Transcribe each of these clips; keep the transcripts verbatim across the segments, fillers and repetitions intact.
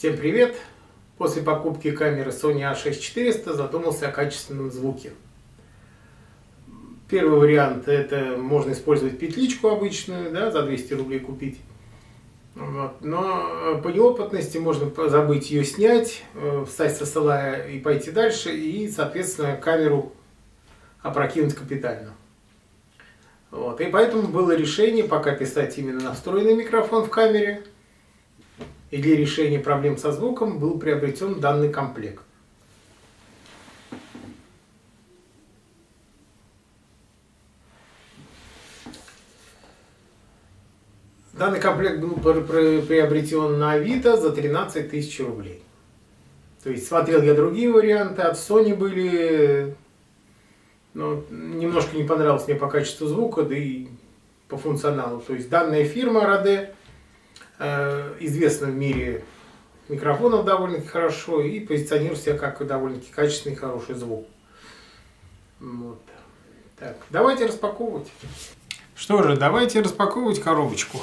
Всем привет! После покупки камеры Sony а шесть четыреста задумался о качественном звуке. Первый вариант — это можно использовать петличку обычную, да, за двести рублей купить. Вот. Но по неопытности можно забыть ее снять, встать с эс эл а и пойти дальше, и, соответственно, камеру опрокинуть капитально. Вот. И поэтому было решение пока писать именно на встроенный микрофон в камере. И для решения проблем со звуком был приобретен данный комплект. Данный комплект был приобретен на Авито за тринадцать тысяч рублей. То есть смотрел я другие варианты, от Sony были, но немножко не понравилось мне по качеству звука, да и по функционалу. То есть данная фирма Rode известна в мире микрофонов довольно-таки хорошо и позиционирует себя как довольно-таки качественный и хороший звук. Вот. Так, давайте распаковывать. Что же, давайте распаковывать коробочку.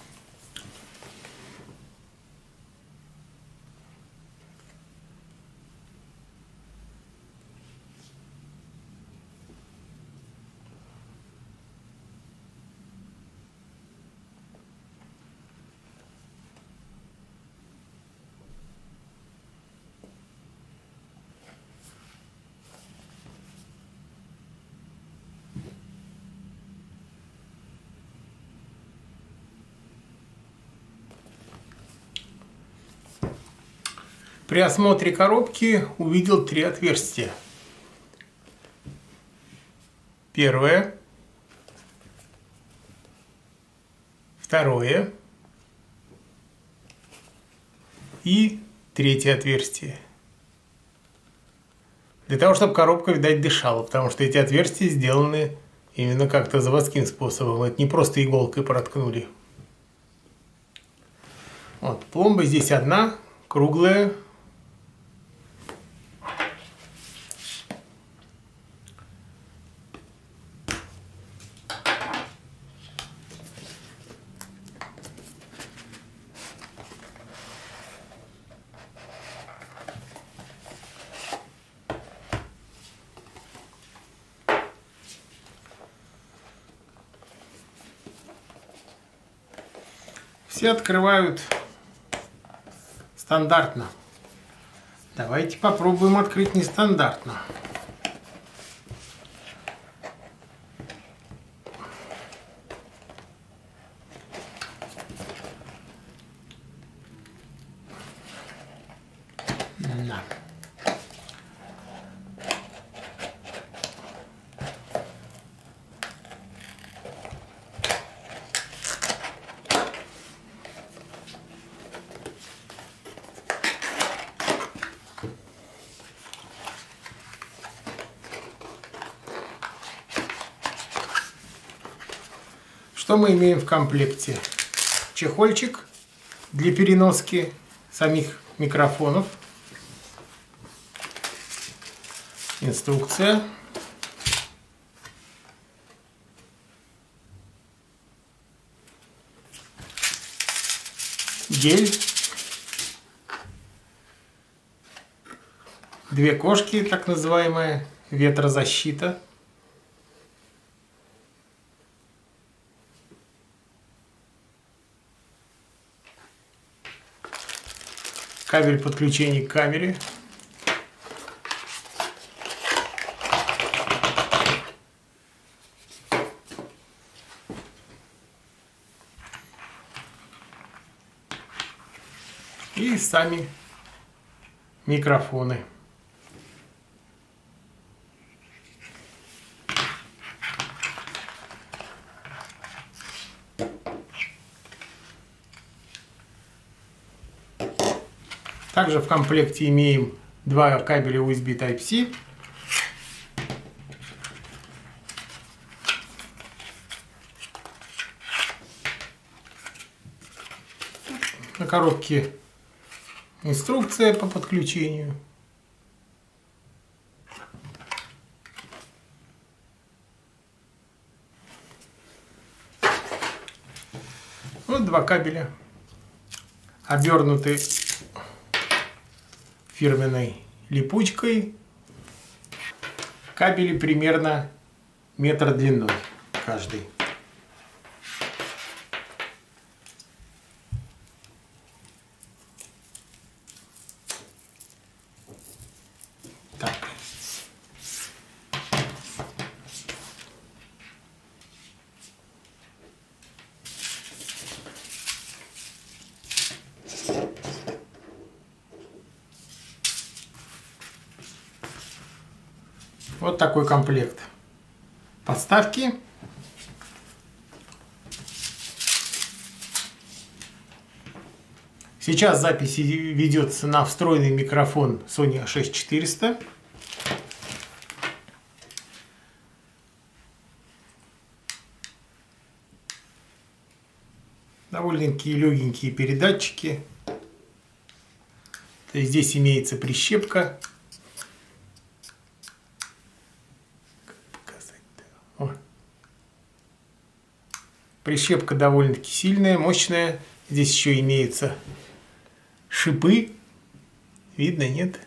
При осмотре коробки увидел три отверстия. Первое, второе и третье отверстие. Для того, чтобы коробка, видать, дышала, потому что эти отверстия сделаны именно как-то заводским способом. Это не просто иголкой проткнули. Вот, пломба здесь одна, круглая. Все открывают стандартно. Давайте попробуем открыть нестандартно. Да. Что мы имеем в комплекте? Чехольчик для переноски самих микрофонов. Инструкция. Гель. Две кошки, так называемая ветрозащита. Кабель подключения к камере. И сами микрофоны. Также в комплекте имеем два кабеля ю эс би тайп си. На коробке инструкция по подключению. Вот два кабеля, обернуты фирменной липучкой. Кабели примерно метр длиной каждый. Так. Вот такой комплект подставки. Сейчас запись ведется на встроенный микрофон Sony а шесть четыреста. Довольно-таки легенькие передатчики. То есть здесь имеется прищепка. О. Прищепка довольно-таки сильная, мощная. Здесь еще имеются шипы. Видно, нет?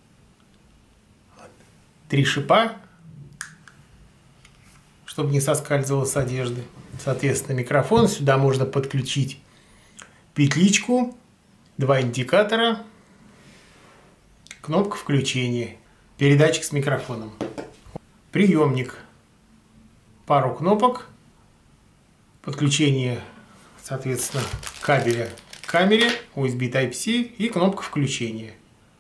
Три шипа, чтобы не соскальзывало с одежды. Соответственно, микрофон. Сюда можно подключить петличку, два индикатора, кнопка включения, передатчик с микрофоном, приемник, пару кнопок, подключение, соответственно, кабеля к камере, ю эс би тайп си и кнопка включения.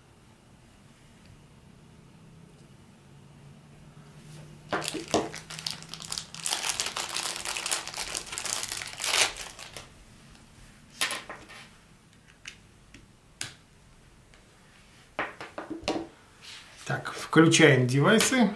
Так, включаем девайсы.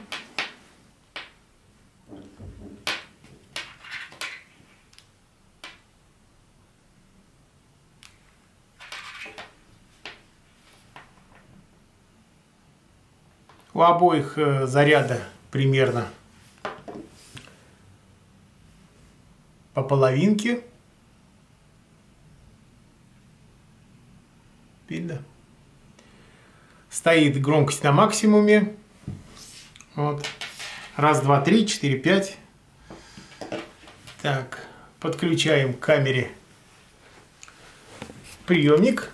У обоих заряда примерно по половинке. Видно? Стоит громкость на максимуме. Вот. Раз, два, три, четыре, пять. Так, подключаем к камере приемник.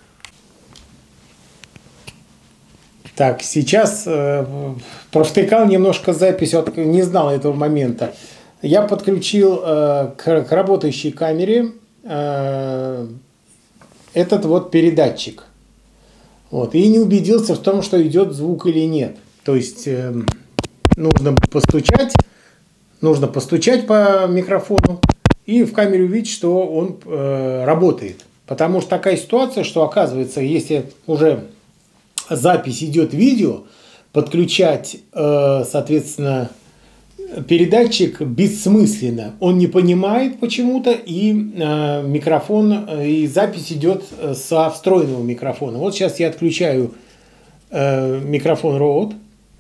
Так, сейчас э, провтыкал немножко запись, вот, не знал этого момента. Я подключил э, к, к работающей камере э, этот вот передатчик. Вот, и не убедился в том, что идет звук или нет. То есть э, нужно постучать, нужно постучать по микрофону и в камере увидеть, что он э, работает. Потому что такая ситуация, что оказывается, если уже запись идет видео, подключать, э, соответственно, передатчик бессмысленно. Он не понимает почему-то, и э, микрофон, и запись идет со встроенного микрофона. Вот сейчас я отключаю э, микрофон Rode.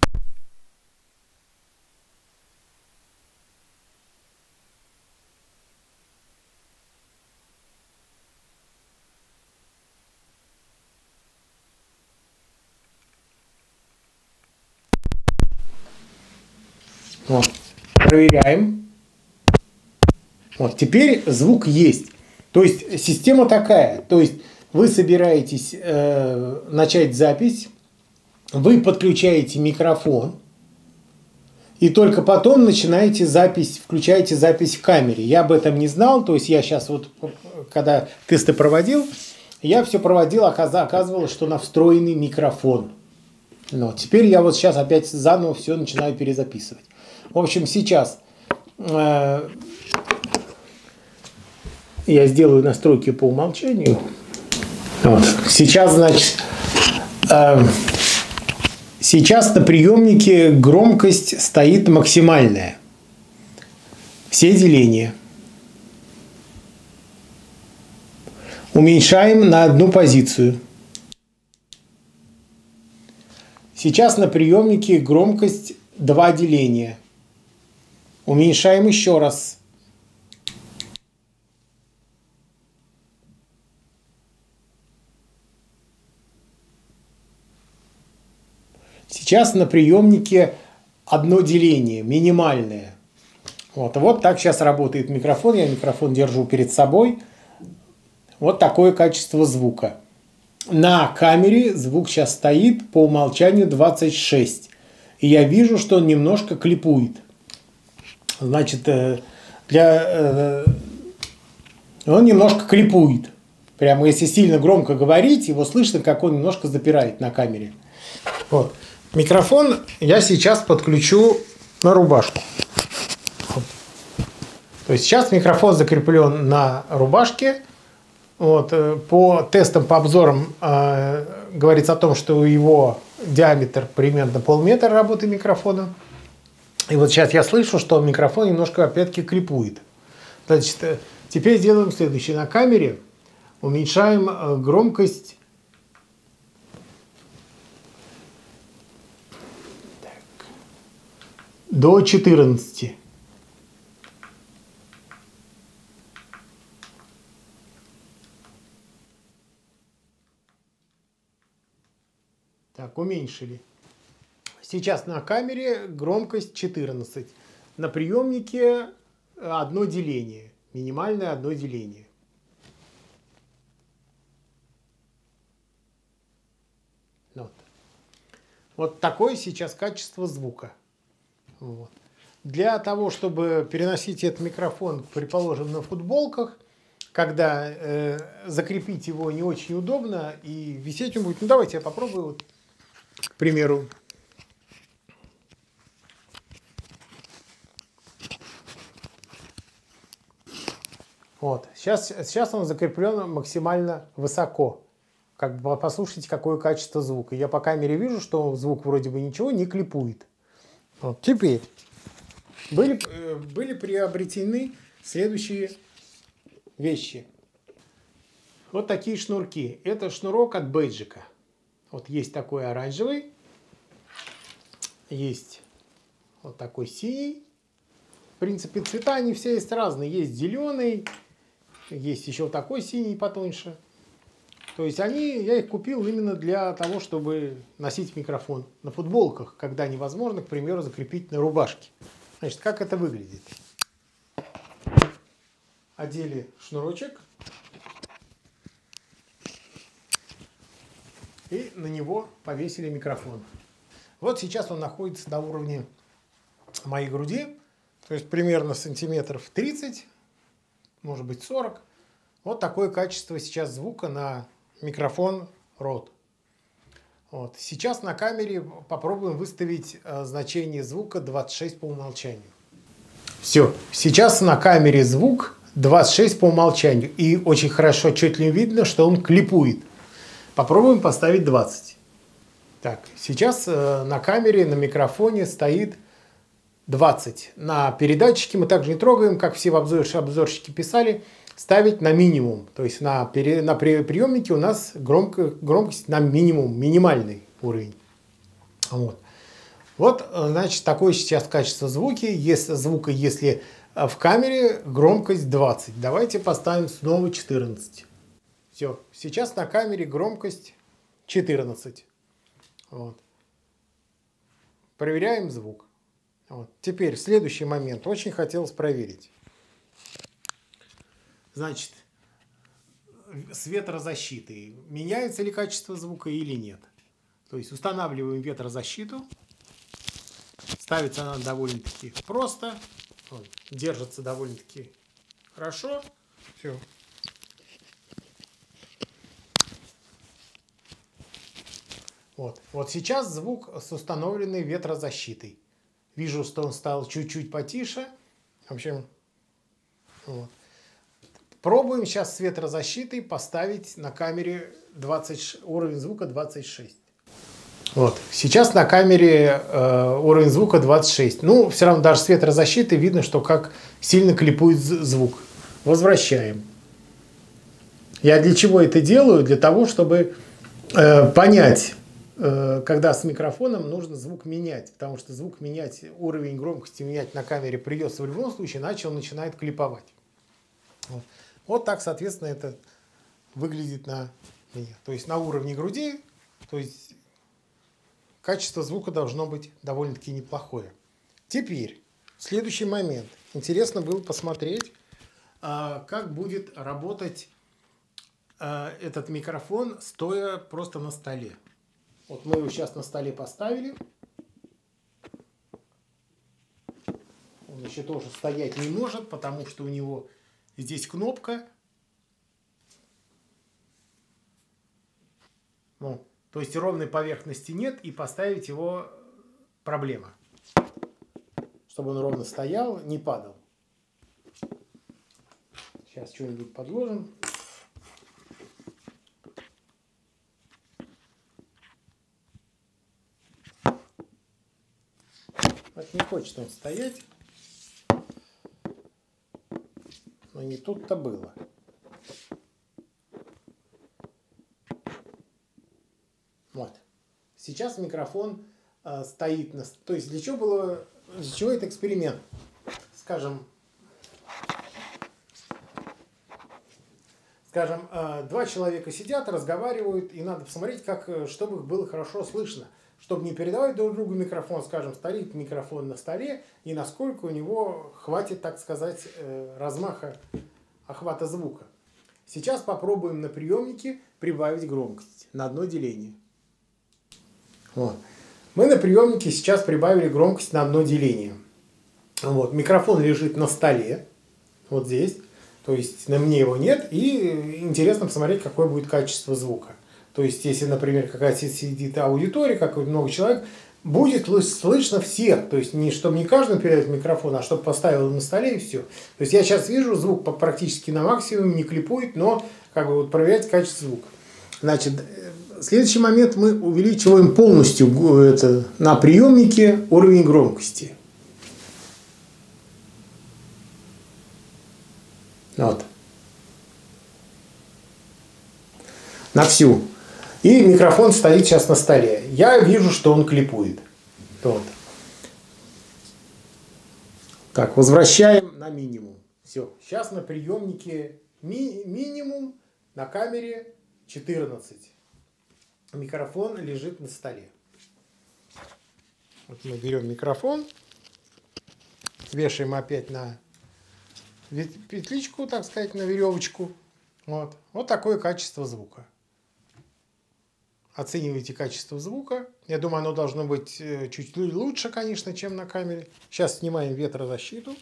Вот. Проверяем. Вот. Теперь звук есть. То есть система такая. То есть вы собираетесь э, начать запись, вы подключаете микрофон, и только потом начинаете запись, включаете запись в камере. Я об этом не знал. То есть я сейчас вот, когда тесты проводил, я все проводил, оказывалось, что на встроенный микрофон. Но теперь я вот сейчас опять заново все начинаю перезаписывать. В общем, сейчас э, я сделаю настройки по умолчанию. Вот. Сейчас, значит, э, сейчас на приемнике громкость стоит максимальная. Все деления. Уменьшаем на одну позицию. Сейчас на приемнике громкость два деления. Уменьшаем еще раз. Сейчас на приемнике одно деление, минимальное. Вот, вот так сейчас работает микрофон. Я микрофон держу перед собой. Вот такое качество звука. На камере звук сейчас стоит по умолчанию двадцать шесть. И я вижу, что он немножко клипует. Значит, для... он немножко клипует. Прямо если сильно громко говорить, его слышно, как он немножко запирает на камере. Вот. Микрофон я сейчас подключу на рубашку. То есть сейчас микрофон закреплен на рубашке. Вот. По тестам, по обзорам э, говорится о том, что его диаметр примерно полметра работы микрофона. И вот сейчас я слышу, что микрофон немножко опять-таки клипует. Значит, теперь делаем следующее. На камере уменьшаем громкость так, до четырнадцати. Так, уменьшили. Сейчас на камере громкость четырнадцать. На приемнике одно деление. Минимальное одно деление. Вот, вот такое сейчас качество звука. Вот. Для того, чтобы переносить этот микрофон, предположим, на футболках, когда э, закрепить его не очень удобно и висеть он будет. Ну, давайте я попробую, вот, к примеру. Вот. Сейчас, сейчас он закреплен максимально высоко. Как бы послушайте, какое качество звука. Я по камере вижу, что звук вроде бы ничего не клипует. Вот. Теперь были, были приобретены следующие вещи. Вот такие шнурки. Это шнурок от бейджика. Вот есть такой оранжевый. Есть вот такой синий. В принципе, цвета они все есть разные. Есть зеленый. Есть еще такой синий потоньше. То есть они, я их купил именно для того, чтобы носить микрофон на футболках, когда невозможно, к примеру, закрепить на рубашке. Значит, как это выглядит? Одели шнурочек и на него повесили микрофон. Вот сейчас он находится на уровне моей груди, то есть примерно сантиметров тридцать, может быть сорок. Вот такое качество сейчас звука на микрофон Род. Вот. Сейчас на камере попробуем выставить э, значение звука двадцать шесть по умолчанию. Все. Сейчас на камере звук двадцать шесть по умолчанию. И очень хорошо, отчетливо видно, что он клипует. Попробуем поставить двадцать. Так, сейчас э, на камере, на микрофоне стоит двадцать. На передатчике мы также не трогаем, как все в обзор, обзорщики писали, ставить на минимум. То есть на, пере, на приемнике у нас громко, громкость на минимум, минимальный уровень. Вот. Вот, значит, такое сейчас качество звуки, если, звука, если в камере громкость двадцать. Давайте поставим снова четырнадцать. Все, сейчас на камере громкость четырнадцать. Вот. Проверяем звук. Вот. Теперь следующий момент. Очень хотелось проверить. Значит, с ветрозащитой. Меняется ли качество звука или нет? То есть устанавливаем ветрозащиту. Ставится она довольно-таки просто. Вот. Держится довольно-таки хорошо. Все. Вот. Вот сейчас звук с установленной ветрозащитой. Вижу, что он стал чуть-чуть потише. В общем, вот. Пробуем сейчас с ветрозащитой поставить на камере двадцать, уровень звука двадцать шесть. Вот. Сейчас на камере э, уровень звука двадцать шесть. Ну, все равно даже с ветрозащитой видно, что как сильно клипует звук. Возвращаем. Я для чего это делаю? Для того, чтобы э, понять, э, когда с микрофоном нужно звук менять. Потому что звук менять, уровень громкости менять на камере придется в любом случае, иначе он начинает клиповать. Вот. Вот так, соответственно, это выглядит на меня. То есть на уровне груди, то есть качество звука должно быть довольно-таки неплохое. Теперь, следующий момент. Интересно было посмотреть, как будет работать этот микрофон, стоя просто на столе. Вот мы его сейчас на столе поставили. Он еще тоже стоять не может, потому что у него здесь кнопка. Ну, то есть ровной поверхности нет, и поставить его проблема. Чтобы он ровно стоял, не падал. Сейчас что-нибудь подложим. Вот не хочет он стоять. Но не тут-то было. Вот. Сейчас микрофон э, стоит на... То есть для чего было... Для чего это эксперимент? Скажем... Скажем, э, два человека сидят, разговаривают, и надо посмотреть, как, чтобы их было хорошо слышно. Чтобы не передавать друг другу микрофон, скажем, стоит микрофон на столе, и насколько у него хватит, так сказать, э, размаха охвата звука. Сейчас попробуем на приемнике прибавить громкость на одно деление. Вот. Мы на приемнике сейчас прибавили громкость на одно деление. Вот. Микрофон лежит на столе, вот здесь. То есть на мне его нет, и интересно посмотреть, какое будет качество звука. То есть, если, например, какая-то сидит аудитория, какое много человек, будет слышно всех. То есть, не чтобы не каждому передать микрофон, а чтобы поставил на столе и все. То есть, я сейчас вижу, звук практически на максимум, не клипует, но как бы вот проверять качество звука. Значит, следующий момент мы увеличиваем полностью это, на приемнике уровень громкости. Вот. На всю. И микрофон стоит сейчас на столе. Я вижу, что он клипует. Вот. Так, возвращаем на минимум. Все. Сейчас на приемнике ми минимум, на камере четырнадцать. Микрофон лежит на столе. Вот мы берем микрофон, вешаем опять на петличку, так сказать, на веревочку. Вот. Вот такое качество звука. Оценивайте качество звука. Я думаю, оно должно быть чуть лучше, конечно, чем на камере. Сейчас снимаем ветрозащиту.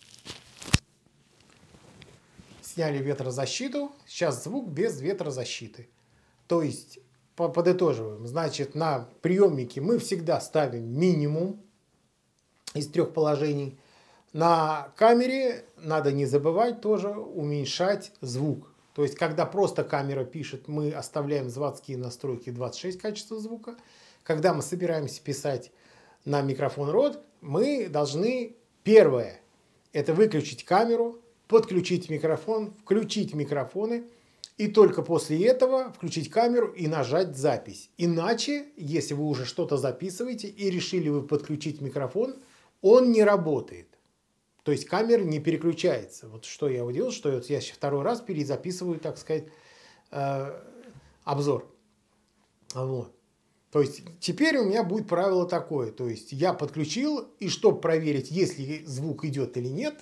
Сняли ветрозащиту. Сейчас звук без ветрозащиты. То есть, подытоживаем. Значит, на приемнике мы всегда ставим минимум из трех положений. На камере надо не забывать тоже уменьшать звук. То есть, когда просто камера пишет, мы оставляем заводские настройки двадцать шесть качества звука. Когда мы собираемся писать на микрофон рот, мы должны, первое, это выключить камеру, подключить микрофон, включить микрофоны, и только после этого включить камеру и нажать запись. Иначе, если вы уже что-то записываете и решили вы подключить микрофон, он не работает. То есть камера не переключается. Вот что я делал, что я сейчас второй раз перезаписываю, так сказать, э, обзор. Вот. То есть теперь у меня будет правило такое. То есть я подключил, и чтобы проверить, если звук идет или нет,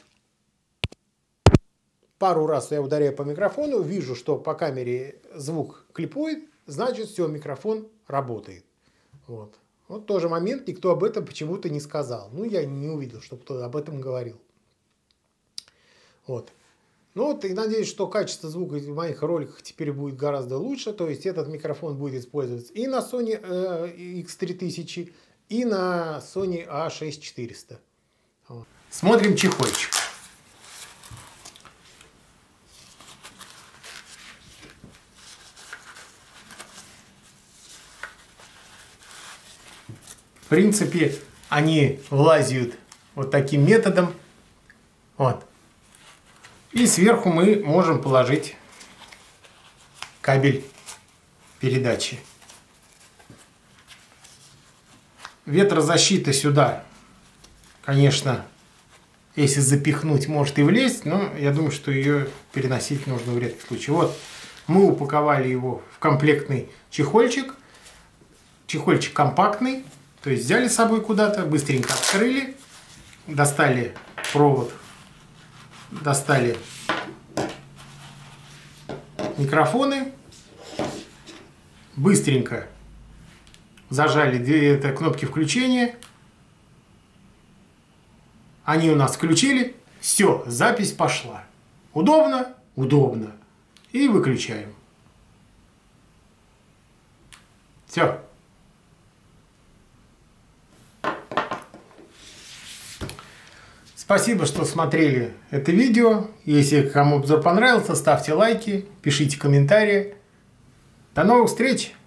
пару раз я ударяю по микрофону, вижу, что по камере звук клипует, значит, все, микрофон работает. Вот. Вот тоже момент, никто об этом почему-то не сказал. Ну, я не увидел, чтобы кто-то об этом говорил. Вот. Ну вот, и надеюсь, что качество звука в моих роликах теперь будет гораздо лучше. То есть этот микрофон будет использоваться и на Sony э, икс три тысячи, и на Sony а шесть четыреста. Вот. Смотрим чехольчик. В принципе, они влазят вот таким методом. Вот. И сверху мы можем положить кабель передачи. Ветрозащита сюда, конечно, если запихнуть, может и влезть, но я думаю, что ее переносить нужно в редких случаях. Вот мы упаковали его в комплектный чехольчик. чехольчик компактный. То есть взяли с собой куда-то, быстренько открыли, достали провод, достали микрофоны, быстренько зажали две это, кнопки включения. Они у нас включили. Все, запись пошла. Удобно? Удобно. И выключаем. Все. Спасибо, что смотрели это видео. Если кому обзор понравился, ставьте лайки, пишите комментарии. До новых встреч!